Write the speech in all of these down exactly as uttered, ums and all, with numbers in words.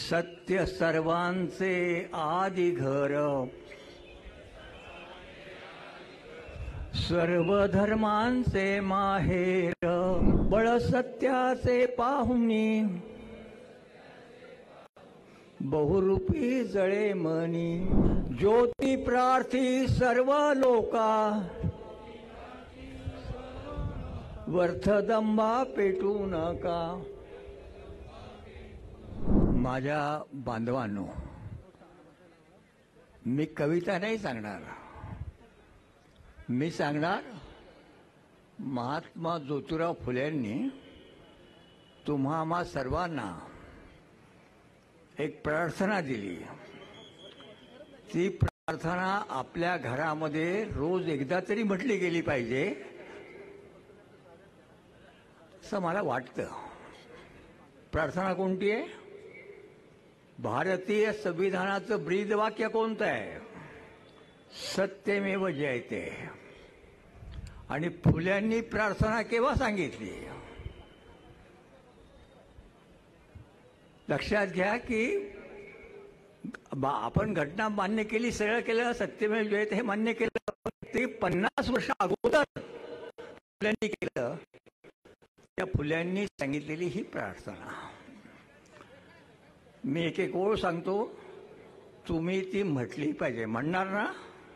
सत्य सर्वांचे आदि घर, सर्व धर्मांचे माहेर, बळ सत्याचे पाहुणी, बहुरूपी जळे मनी, ज्योती प्रार्थी सर्व लोका, वर्थदंबा पेटू नका। माझ्या बांधवांनो, मी कविता नाही सांगणार, मी सांगणार महात्मा ज्योतिराव फुलेंनी तुम्हा आम्हा सर्वांना एक प्रार्थना दिली। ती प्रार्थना आपल्या घरामध्ये रोज एकदा तरी म्हटली गेली पाहिजे असं मला वाटतं। प्रार्थना कोणती आहे? भारतीय संविधानाचं ब्रीद वाक्य कोणतं आहे? सत्यमेव जयते। आणि फुल्यांनी प्रार्थना केव्हा सांगितली? लक्षात घ्या की आपण घटना मान्य केली, सरळ केलं, सत्यमेव जयते हे मान्य केलं, ते पन्नास वर्ष अगोदर फुल्यांनी केलं। त्या फुल्यांनी सांगितलेली ही प्रार्थना मी एक एक ओळ सांगतो, तुम्ही ती म्हटली पाहिजे। म्हणणार ना?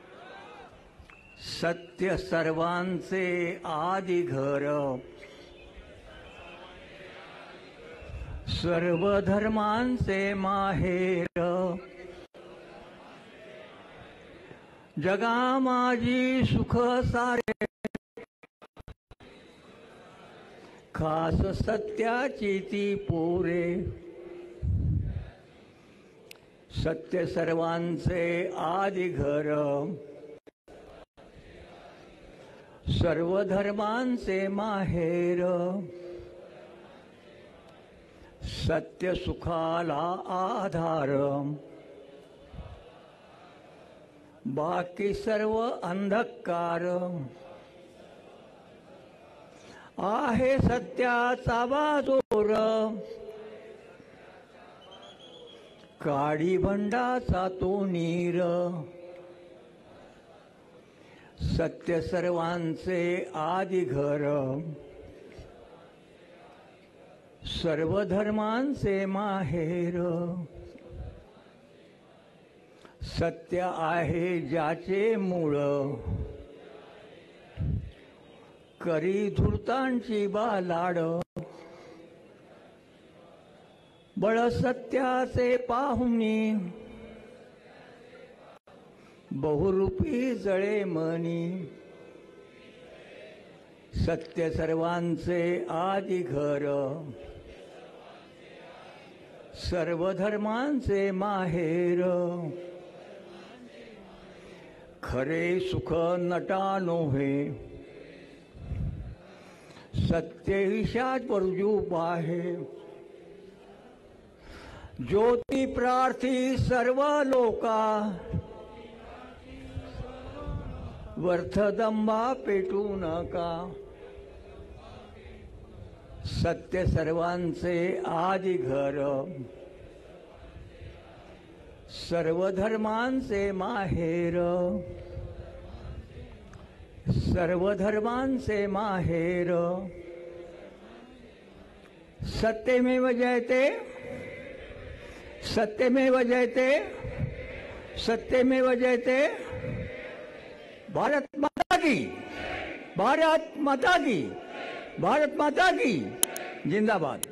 सत्य सर्वांचे आदि घर, सर्व धर्मांचे माहेर, जगा माझी सुख सारे, खास सत्याची ती पोरे, सत्य सर्वांचे आदि घर, सर्व धर्मांचे माहेर, सत्य सुखाला आधार, बाकी सर्व अंधकार, आहे सत्याचा बाजोर, काळी भंडाचा तो नीर, सत्य सर्वांचे आदि घर, सर्व धर्मांचे माहेर, सत्य आहे ज्याचे मूळ, करी धूर्तांची बालाड, बळ सत्याचे पाहुणी, बहुरूपी जळे मनी, सत्य सर्वांचे आदि घर, सर्व धर्मांचे माहेर, खरे सुख नटा नोहे, सत्य ईशात परजू बाहे, ज्योती प्रार्थी सर्व लोका, वर्थदंबा पेटू नका। सत्य सर्वांचे आदि घर, सर्व धर्मांचे माहेर, सर्व धर्मांचे माहेर, सत्यमेव जयते, सत्यमेव जयते, सत्यमेव जयते। भारत माता की, भारत माता की, भारत माता की जिंदाबाद।